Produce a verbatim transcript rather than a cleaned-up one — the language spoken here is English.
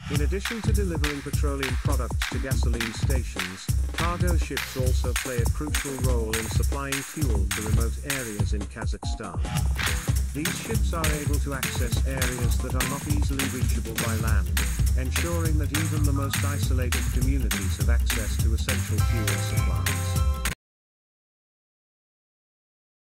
In addition to delivering petroleum products to gasoline stations, cargo ships also play a crucial role in supplying fuel to remote areas in Kazakhstan. These ships are able to access areas that are not easily reachable by land, ensuring that even the most isolated communities have access to essential fuel supplies.